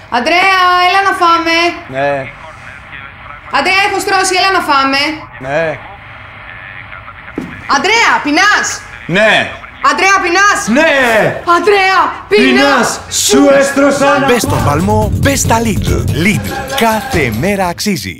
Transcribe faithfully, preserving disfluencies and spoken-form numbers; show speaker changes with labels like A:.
A: Αντρέα, έλα να φάμε.
B: Ναι.
A: Αντρέα, έχω στρώσει, έλα να φάμε.
B: Ναι.
A: Αντρέα, πεινάς.
B: Ναι.
A: Αντρέα, πεινάς.
B: Ναι.
A: Αντρέα, πεινάς.
B: Σου έστρωσα.
C: Μπες στον παλμό, μπες στα Lidl. Lidl. Κάθε μέρα αξίζει.